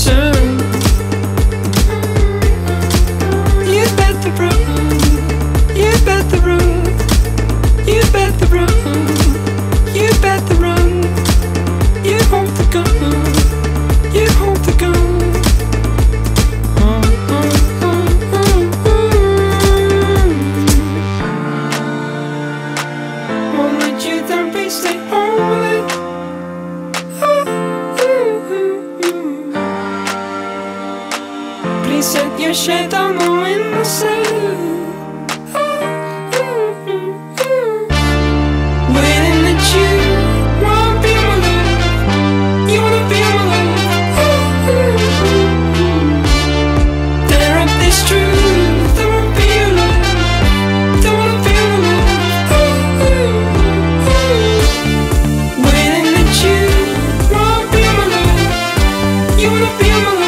return. You better run, you better run, you better run, you better run. You hold the gun, you hold the gun. Won't let you down, please stay only. Please set your shade on the windowsill. Waiting that you won't be my love, you wanna be my love. Tear up this truth, I won't be your love, don't wanna be my love. Waiting that you won't be my love, you wanna be my love.